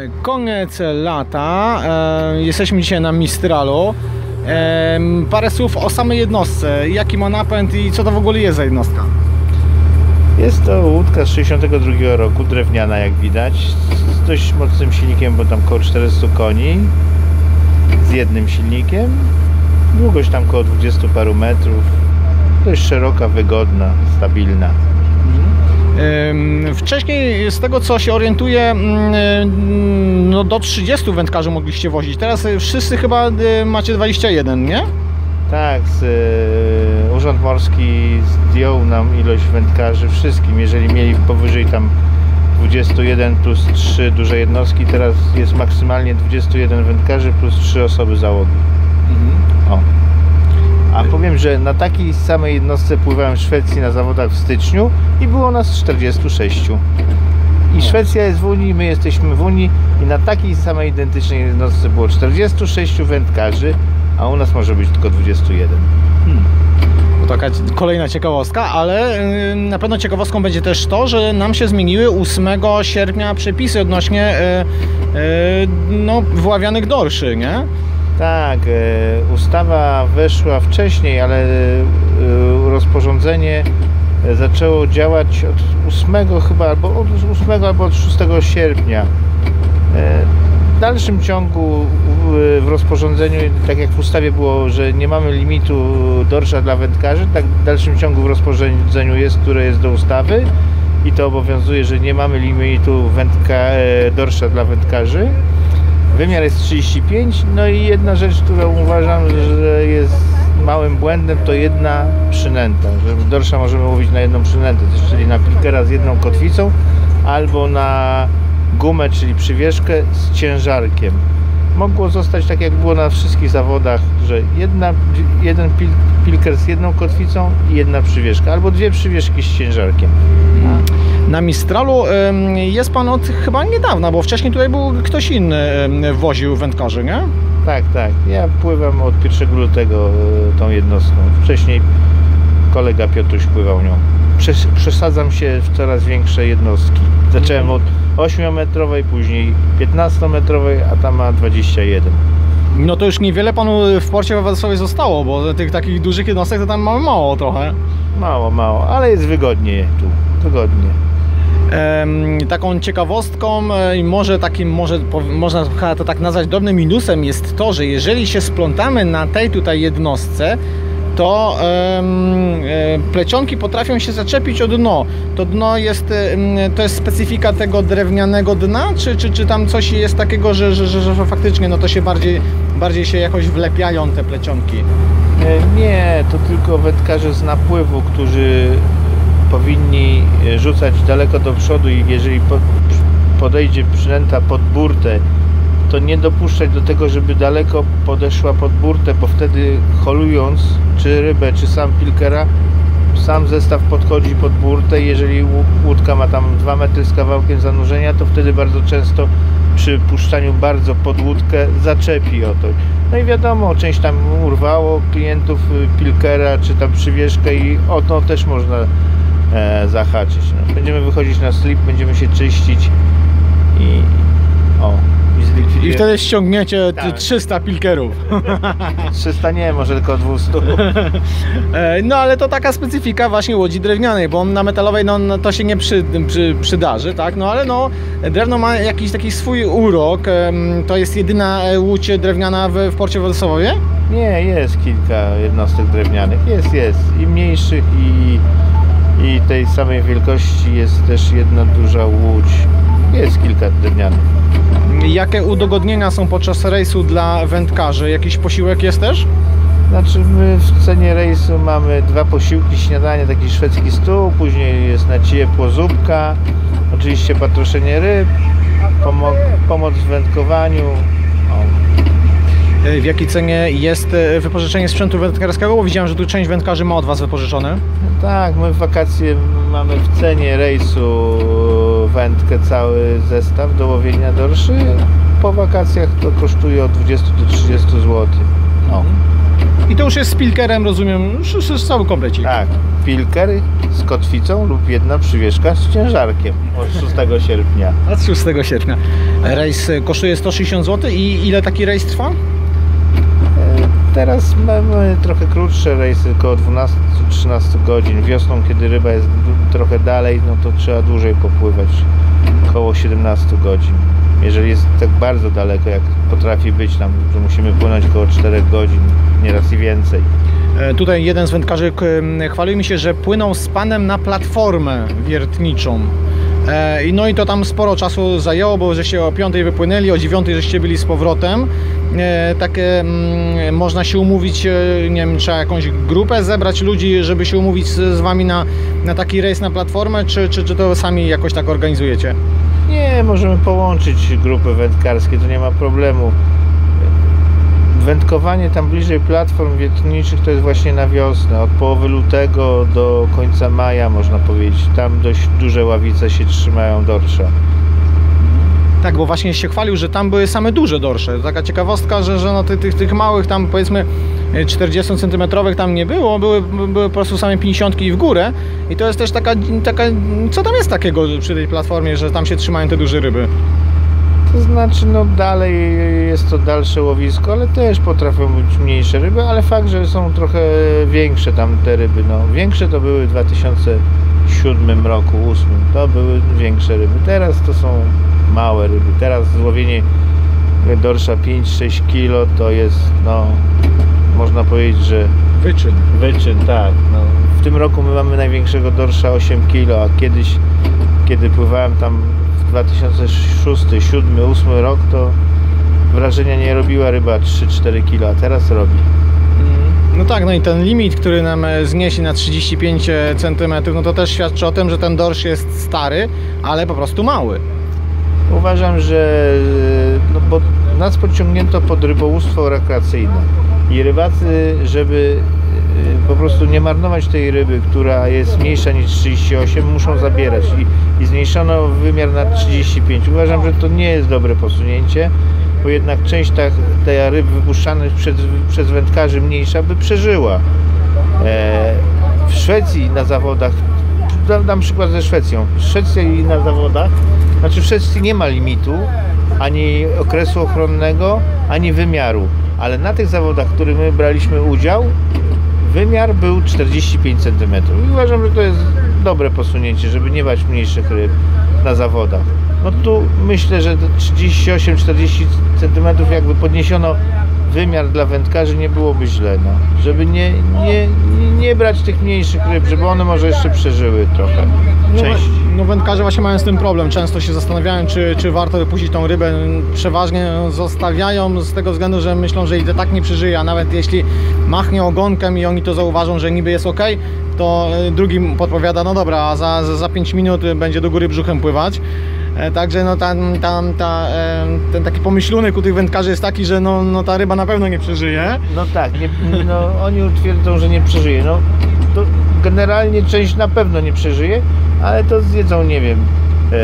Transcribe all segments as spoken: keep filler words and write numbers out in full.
Koniec lata, e, jesteśmy dzisiaj na Mistralu. E, parę słów o samej jednostce, jaki ma napęd i co to w ogóle jest za jednostka? Jest to łódka z sześćdziesiątego drugiego roku, drewniana jak widać, z dość mocnym silnikiem, bo tam około czterystu koni, z jednym silnikiem, długość tam około dwudziestu paru metrów, dość szeroka, wygodna, stabilna. Wcześniej, z tego co się orientuję, no do trzydziestu wędkarzy mogliście wozić. Teraz wszyscy chyba macie dwadzieścia jeden, nie? Tak, z, y, Urząd Morski zdjął nam ilość wędkarzy wszystkim. Jeżeli mieli powyżej tam dwudziestu jeden plus trzy duże jednostki, teraz jest maksymalnie dwudziestu jeden wędkarzy plus trzy osoby załogi. Mhm. O. A powiem, że na takiej samej jednostce pływałem w Szwecji na zawodach w styczniu i było nas czterdziestu sześciu. I Szwecja jest w Unii, my jesteśmy w Unii i na takiej samej identycznej jednostce było czterdziestu sześciu wędkarzy, a u nas może być tylko dwudziestu jeden. Hmm. To taka kolejna ciekawostka, ale na pewno ciekawostką będzie też to, że nam się zmieniły ósmego sierpnia przepisy odnośnie yy, yy, no, wyławianych dorszy, nie? Tak, e, ustawa weszła wcześniej, ale e, rozporządzenie zaczęło działać od ósmego chyba, albo od ósmego albo od szóstego sierpnia. E, w dalszym ciągu w, w rozporządzeniu, tak jak w ustawie było, że nie mamy limitu dorsza dla wędkarzy, tak w dalszym ciągu w rozporządzeniu jest, które jest do ustawy i to obowiązuje, że nie mamy limitu wędka, e, dorsza dla wędkarzy. Wymiar jest trzydzieści pięć, no i jedna rzecz, którą uważam, że jest małym błędem, to jedna przynęta, że dorsza możemy łowić na jedną przynętę, czyli na pilkera z jedną kotwicą albo na gumę, czyli przywieszkę z ciężarkiem. Mogło zostać tak jak było na wszystkich zawodach, że jedna, jeden pil, pilker z jedną kotwicą i jedna przywieszka, albo dwie przywieszki z ciężarkiem. Na Mistralu jest Pan od chyba niedawna, bo wcześniej tutaj był ktoś inny, woził wędkarzy, nie? Tak, tak. Ja pływam od pierwszego lutego tą jednostką. Wcześniej kolega Piotruś pływał nią. Przesadzam się w coraz większe jednostki. Zacząłem od ośmiometrowej, później piętnastometrowej, a ta ma dwadzieścia jeden. No to już niewiele Panu w porcie we Władysławie zostało, bo tych takich dużych jednostek to tam mamy mało trochę. Mało, mało, ale jest wygodnie tu. Wygodnie. Taką ciekawostką i może takim, może można to tak nazwać drobnym minusem jest to, że jeżeli się splątamy na tej tutaj jednostce, to e, plecionki potrafią się zaczepić o dno. To dno jest, e, to jest specyfika tego drewnianego dna, czy, czy, czy tam coś jest takiego, że, że, że, że faktycznie no to się bardziej, bardziej się jakoś wlepiają te plecionki? Nie, to tylko wędkarze z napływu, którzy powinni rzucać daleko do przodu i jeżeli podejdzie przynęta pod burtę, to nie dopuszczać do tego, żeby daleko podeszła pod burtę, bo wtedy holując czy rybę, czy sam pilkera, sam zestaw podchodzi pod burtę i jeżeli łódka ma tam dwa metry z kawałkiem zanurzenia, to wtedy bardzo często przy puszczaniu bardzo pod łódkę zaczepi o to. No i wiadomo, część tam urwało klientów pilkera, czy tam przywieszkę i o to też można e, zahaczyć. No, będziemy wychodzić na slip, będziemy się czyścić i o. I wtedy ściągniecie tak. trzysta pilkerów. trzysta nie, może tylko dwieście. No ale to taka specyfika właśnie łodzi drewnianej, bo na metalowej no, to się nie przy, przy, przydarzy, tak? No ale no, drewno ma jakiś taki swój urok. To jest jedyna łódź drewniana w, w porcie Władysławowie? Nie, jest kilka jednostek drewnianych. Jest, jest. I mniejszych, i, i tej samej wielkości jest też jedna duża łódź. Jest kilka drewnianych. Jakie udogodnienia są podczas rejsu dla wędkarzy? Jakiś posiłek jest też? Znaczy my w cenie rejsu mamy dwa posiłki, śniadanie, taki szwedzki stół, później jest na ciepło zupka, oczywiście patroszenie ryb, pomo pomoc w wędkowaniu. O. W jakiej cenie jest wypożyczenie sprzętu wędkarskiego? Bo widziałem, że tu część wędkarzy ma od Was wypożyczone. Tak, my w wakacje mamy w cenie rejsu wędkę, cały zestaw do łowienia dorszy. Po wakacjach to kosztuje od dwudziestu do trzydziestu złotych. O. I to już jest z pilkerem, rozumiem, już, już jest cały komplecik. Tak, pilker z kotwicą lub jedna przywieszka z ciężarkiem od szóstego sierpnia. Od szóstego sierpnia. Rejs kosztuje sto sześćdziesiąt złotych i ile taki rejs trwa? Teraz mamy trochę krótsze rejsy, około dwanaście do trzynastu godzin. Wiosną, kiedy ryba jest trochę dalej, no to trzeba dłużej popływać, około siedemnaście godzin. Jeżeli jest tak bardzo daleko, jak potrafi być nam, że musimy płynąć około czterech godzin, nieraz i więcej. Tutaj jeden z wędkarzy chwalił mi się, że płyną z panem na platformę wiertniczą. No i to tam sporo czasu zajęło, bo żeście o piątej wypłynęli, o dziewiątej żeście byli z powrotem. Takie mm, można się umówić, nie wiem, trzeba jakąś grupę zebrać ludzi, żeby się umówić z, z wami na, na taki rejs na platformę, czy, czy, czy to sami jakoś tak organizujecie? Nie, możemy połączyć grupy wędkarskie, to nie ma problemu. Wędkowanie tam bliżej platform wiertniczych to jest właśnie na wiosnę, od połowy lutego do końca maja, można powiedzieć. Tam dość duże ławice się trzymają dorsza. Tak, bo właśnie się chwalił, że tam były same duże dorsze. Taka ciekawostka, że, że no tych, tych, tych małych tam powiedzmy czterdziestocentymetrowych tam nie było, były, były po prostu same pięćdziesiątki w górę. I to jest też taka, taka, co tam jest takiego przy tej platformie, że tam się trzymają te duże ryby? To znaczy, no dalej jest to dalsze łowisko, ale też potrafią być mniejsze ryby, ale fakt, że są trochę większe tam te ryby. No, większe to były w dwa tysiące siódmym roku, dwa tysiące ósmym, to były większe ryby. Teraz to są małe ryby. Teraz złowienie dorsza pięć sześć kilo to jest, no, można powiedzieć, że wyczyn. Wyczyn, tak. No, w tym roku my mamy największego dorsza osiem kilo, a kiedyś, kiedy pływałem tam w dwa tysiące szósty, dwa tysiące siódmy, dwa tysiące ósmy rok, to wrażenia nie robiła ryba trzy cztery kilo, a teraz robi. No tak, no i ten limit, który nam zniesie na trzydzieści pięć centymetrów, no to też świadczy o tym, że ten dorsz jest stary, ale po prostu mały. Uważam, że no bo nas podciągnięto pod rybołówstwo rekreacyjne i rybacy, żeby po prostu nie marnować tej ryby, która jest mniejsza niż trzydzieści osiem, muszą zabierać i, i zmniejszono wymiar na trzydzieści pięć. Uważam, że to nie jest dobre posunięcie, bo jednak część tej ryb wypuszczanych przez, przez wędkarzy mniejsza by przeżyła. E, w Szwecji na zawodach, dam przykład ze Szwecją, w Szwecji na zawodach, znaczy w Szwecji nie ma limitu, ani okresu ochronnego, ani wymiaru, ale na tych zawodach, w których my braliśmy udział, wymiar był czterdzieści pięć centymetrów i uważam, że to jest dobre posunięcie, żeby nie brać mniejszych ryb na zawodach. No tu myślę, że trzydzieści osiem czterdzieści centymetrów jakby podniesiono wymiar dla wędkarzy, nie byłoby źle, no. Żeby nie, nie, nie brać tych mniejszych ryb, żeby one może jeszcze przeżyły trochę. Część... No, no wędkarze właśnie mają z tym problem, często się zastanawiają, czy, czy warto wypuścić tą rybę, przeważnie zostawiają z tego względu, że myślą, że i tak nie przeżyje, a nawet jeśli machnie ogonkiem i oni to zauważą, że niby jest ok, to drugi podpowiada, no dobra, a za, za pięć minut będzie do góry brzuchem pływać. Także no tam, tam ta, ten taki pomyślunek u tych wędkarzy jest taki, że no, no ta ryba na pewno nie przeżyje. No tak, nie, no, oni twierdzą, że nie przeżyje. No, to generalnie część na pewno nie przeżyje, ale to zjedzą, nie wiem, e,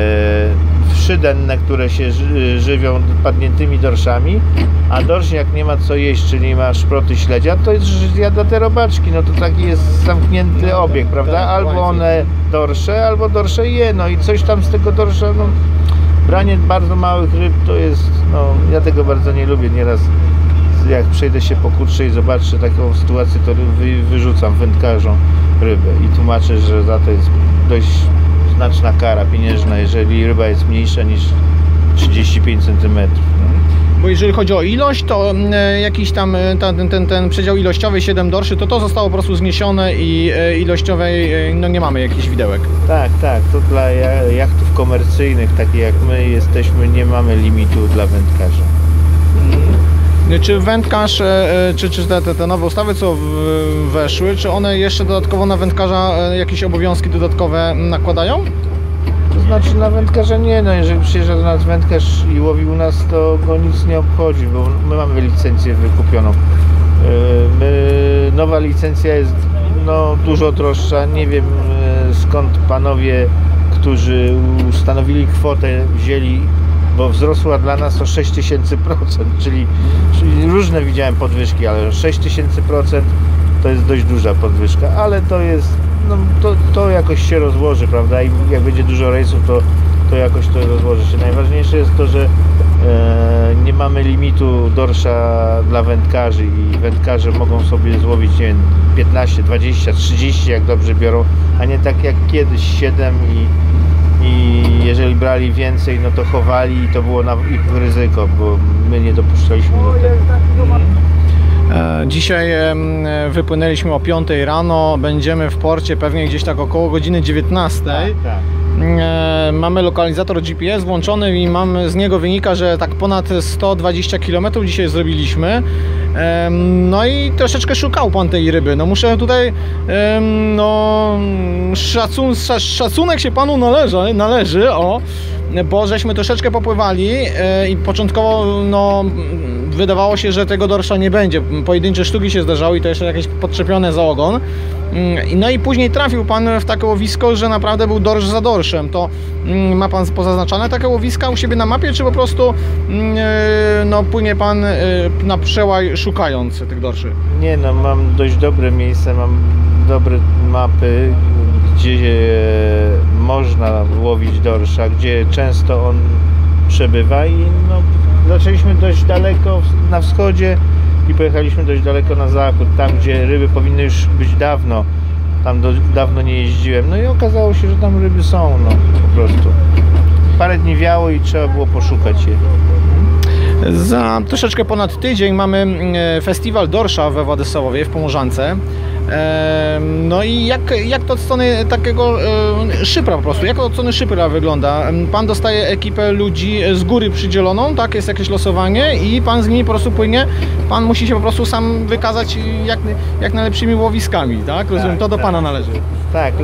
wszy denne, które się ży, żywią padniętymi dorszami, a dorsz jak nie ma co jeść, czyli ma szproty śledzia, to jest, że zjada te robaczki. No to taki jest zamknięty no, obieg, prawda? Albo one dorsze, albo dorsze je, no i coś tam z tego dorsza, no branie bardzo małych ryb to jest, no ja tego bardzo nie lubię. Nieraz jak przejdę się po Kutrze i zobaczę taką sytuację, to wy, wyrzucam wędkarzom rybę i tłumaczę, że za to jest dość znaczna kara pieniężna, jeżeli ryba jest mniejsza niż trzydzieści pięć centymetrów. Bo jeżeli chodzi o ilość, to jakiś tam ten, ten, ten przedział ilościowy siedem dorszy, to to zostało po prostu zniesione i ilościowej no nie mamy jakichś widełek. Tak, tak, to dla jachtów komercyjnych, takich jak my jesteśmy, nie mamy limitu dla wędkarza. Czy wędkarz, czy, czy te, te, te nowe ustawy, co weszły, czy one jeszcze dodatkowo na wędkarza jakieś obowiązki dodatkowe nakładają? To znaczy na wędkarza nie, no jeżeli przyjeżdża do nas wędkarz i łowi u nas, to go nic nie obchodzi, bo my mamy licencję wykupioną. My, nowa licencja jest no, dużo droższa, nie wiem skąd panowie, którzy ustanowili kwotę, wzięli bo wzrosła dla nas o sześć tysięcy procent, czyli, czyli różne widziałem podwyżki, ale sześć tysięcy procent to jest dość duża podwyżka, ale to jest, no to, to jakoś się rozłoży, prawda, i jak będzie dużo rejsów, to, to jakoś to rozłoży się. Najważniejsze jest to, że e, nie mamy limitu dorsza dla wędkarzy i wędkarze mogą sobie złowić, nie wiem, piętnaście, dwadzieścia, trzydzieści, jak dobrze biorą, a nie tak jak kiedyś siedem i i jeżeli brali więcej, no to chowali i to było na ich ryzyko, bo my nie dopuszczaliśmy do tego. Dzisiaj wypłynęliśmy o piątej rano, będziemy w porcie pewnie gdzieś tak około godziny dziewiętnastej. Tak, tak. Mamy lokalizator G P S włączony i mamy, z niego wynika, że tak ponad sto dwadzieścia kilometrów dzisiaj zrobiliśmy. No i troszeczkę szukał pan tej ryby. No muszę tutaj, no szacun, szacunek się panu należy, należy o, bo żeśmy troszeczkę popływali i początkowo no wydawało się, że tego dorsza nie będzie. Pojedyncze sztuki się zdarzały i to jeszcze jakieś podczepione za ogon. No i później trafił pan w takie łowisko, że naprawdę był dorsz za dorszem. To ma pan pozaznaczane takie łowiska u siebie na mapie, czy po prostu no, płynie pan na przełaj szukając tych dorszy? Nie no, mam dość dobre miejsce, mam dobre mapy, gdzie można łowić dorsza, gdzie często on przebywa i no, zaczęliśmy dość daleko na wschodzie i pojechaliśmy dość daleko na zachód, tam gdzie ryby powinny już być dawno. Tam do, dawno nie jeździłem, no i okazało się, że tam ryby są, no po prostu. Parę dni wiało i trzeba było poszukać je. Za troszeczkę ponad tydzień mamy festiwal dorsza we Władysławowie w Pomorzance. No i jak, jak to od strony takiego szypra po prostu, jak to od strony szypra wygląda? Pan dostaje ekipę ludzi z góry przydzieloną, tak? Jest jakieś losowanie i pan z nimi po prostu płynie. Pan musi się po prostu sam wykazać jak, jak najlepszymi łowiskami, tak? Rozumiem, tak, to do tak. pana należy. Tak.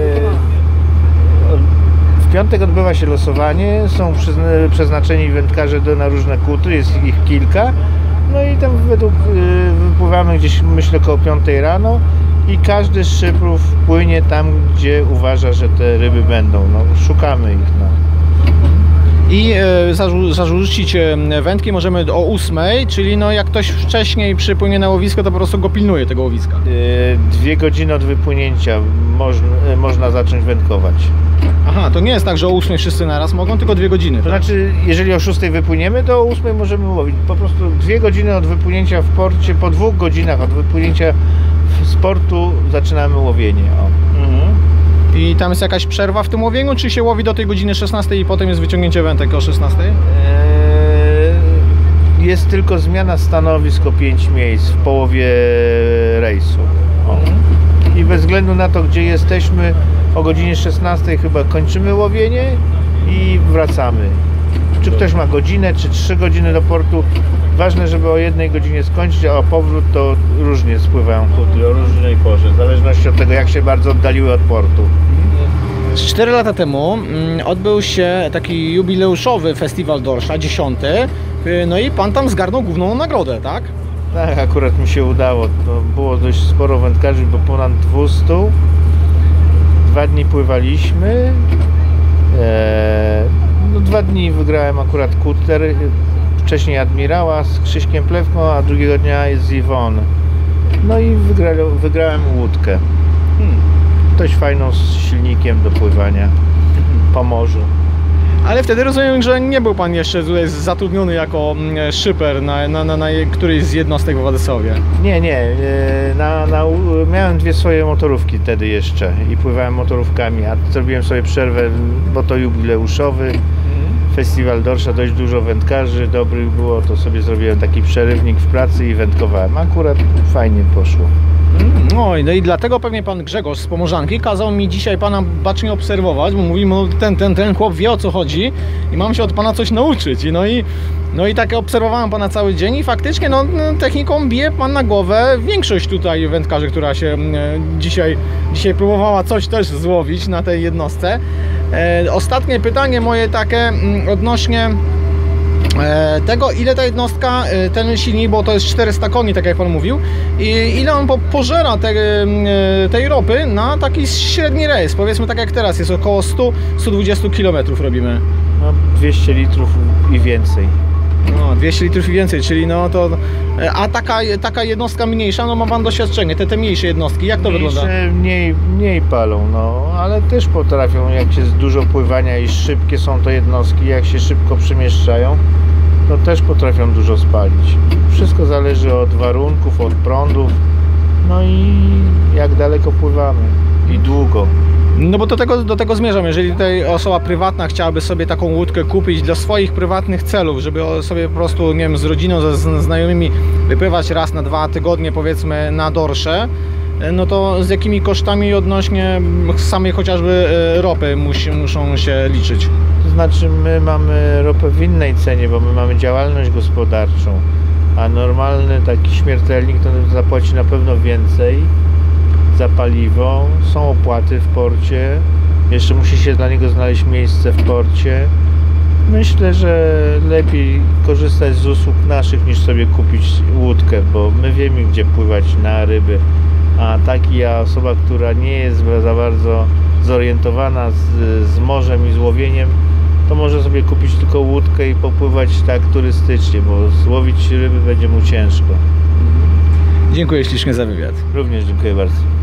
W piątek odbywa się losowanie, są przeznaczeni wędkarze do, na różne kuty, jest ich kilka. No i tam według, wypływamy gdzieś, myślę, około piątej rano i każdy z szyprów płynie tam, gdzie uważa, że te ryby będą. No, szukamy ich. No. I e, zarzu zarzucić wędki możemy o ósmej, czyli no jak ktoś wcześniej przypłynie na łowisko, to po prostu go pilnuje tego łowiska. Dwie godziny od wypłynięcia można, można zacząć wędkować. Aha, to nie jest tak, że o ósmej wszyscy naraz mogą, tylko dwie godziny. To tak? Znaczy, jeżeli o szóstej wypłyniemy, to o ósmej możemy łowić. Po prostu dwie godziny od wypłynięcia w porcie, po dwóch godzinach od wypłynięcia z portu zaczynamy łowienie. O. Mhm. I tam jest jakaś przerwa w tym łowieniu, czy się łowi do tej godziny szesnastej i potem jest wyciągnięcie wędek o szesnastej? Eee, jest tylko zmiana stanowisk o pięć miejsc w połowie rejsu. O. I bez względu na to, gdzie jesteśmy, o godzinie szesnastej chyba kończymy łowienie i wracamy. Czy ktoś ma godzinę, czy trzy godziny do portu. Ważne, żeby o jednej godzinie skończyć, a powrót to różnie spływają kuty, o różnej porze, w zależności od tego, jak się bardzo oddaliły od portu. cztery lata temu odbył się taki jubileuszowy festiwal dorsza, dziesiąty, no i pan tam zgarnął główną nagrodę, tak? Tak, akurat mi się udało. To było dość sporo wędkarzy, bo ponad dwieście. Dwa dni pływaliśmy. Eee, no, dwa dni wygrałem akurat kuter. Wcześniej Admirała z Krzyśkiem Plewką, a drugiego dnia jest z Iwon. No i wygra, wygrałem łódkę. Hmm. Dość fajną, z silnikiem do pływania po morzu. Ale wtedy rozumiem, że nie był pan jeszcze tutaj zatrudniony jako szyper na, na, na, na którejś z jednostek w Władysławie. Nie, nie. Na, na, miałem dwie swoje motorówki wtedy jeszcze i pływałem motorówkami, a zrobiłem sobie przerwę, bo to jubileuszowy. Mhm. Festiwal dorsza, dość dużo wędkarzy dobrych było, to sobie zrobiłem taki przerywnik w pracy i wędkowałem. Akurat fajnie poszło. No i, no i dlatego pewnie pan Grzegorz z Pomorzanki kazał mi dzisiaj pana bacznie obserwować, bo mówi, no, ten, ten, ten chłop wie, o co chodzi i mam się od pana coś nauczyć. No i, no i tak obserwowałem pana cały dzień i faktycznie no, techniką bije pan na głowę większość tutaj wędkarzy, która się dzisiaj, dzisiaj próbowała coś też złowić na tej jednostce. E, ostatnie pytanie moje takie odnośnie e, tego, ile ta jednostka, e, ten silnik, bo to jest czterysta koni, tak jak Pan mówił, i ile on po, pożera te, e, tej ropy na taki średni rejs, powiedzmy tak jak teraz, jest około sto do stu dwudziestu kilometrów robimy. No, dwieście litrów i więcej. No, dwieście litrów i więcej, czyli no to... A taka, taka jednostka mniejsza, no ma Pan doświadczenie, te, te mniejsze jednostki, jak to Mniejsze, wygląda? Mniej, mniej palą, no, ale też potrafią, jak jest dużo pływania i szybkie są to jednostki, jak się szybko przemieszczają, to też potrafią dużo spalić. Wszystko zależy od warunków, od prądów, no i jak daleko pływamy i długo. No bo do tego, do tego zmierzam, jeżeli tutaj osoba prywatna chciałaby sobie taką łódkę kupić dla swoich prywatnych celów, żeby sobie po prostu, nie wiem, z rodziną, ze z znajomymi wypływać raz na dwa tygodnie, powiedzmy, na dorsze, no to z jakimi kosztami odnośnie samej chociażby ropy musi, muszą się liczyć? To znaczy my mamy ropę w innej cenie, bo my mamy działalność gospodarczą, a normalny taki śmiertelnik to zapłaci na pewno więcej za paliwo, są opłaty w porcie, jeszcze musi się dla niego znaleźć miejsce w porcie. Myślę, że lepiej korzystać z usług naszych niż sobie kupić łódkę, bo my wiemy, gdzie pływać na ryby, a taka osoba, która nie jest za bardzo zorientowana z, z morzem i z łowieniem, to może sobie kupić tylko łódkę i popływać tak turystycznie, bo złowić ryby będzie mu ciężko. Dziękuję ślicznie za wywiad. Również dziękuję bardzo.